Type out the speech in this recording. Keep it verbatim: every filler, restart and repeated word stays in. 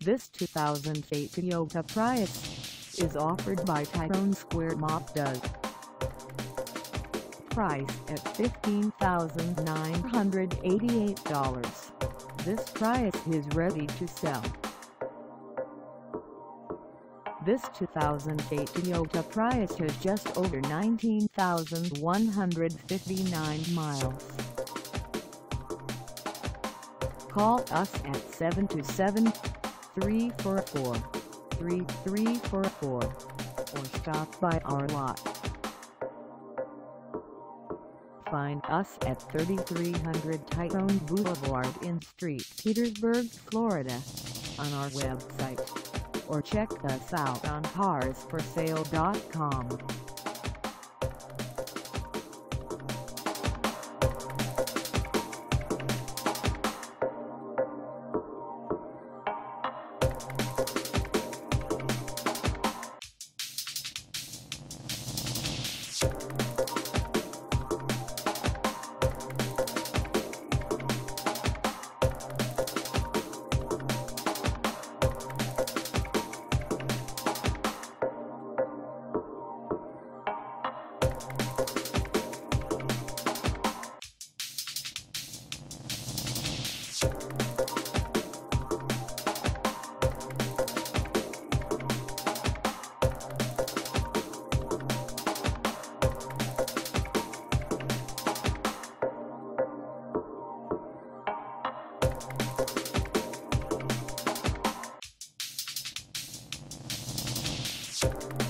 This two thousand eight Toyota Prius is offered by Tyrone Mazda. Price at fifteen thousand nine hundred eighty-eight dollars. This Prius is ready to sell. This two thousand eight Toyota Prius has just over nineteen thousand one hundred fifty-nine miles. Call us at seven two seven, three four four, three three four four or stop by our lot. Find us at thirty-three hundred Tyrone Boulevard in Street, Petersburg, Florida, on our website, or check us out on cars for sale dot com. You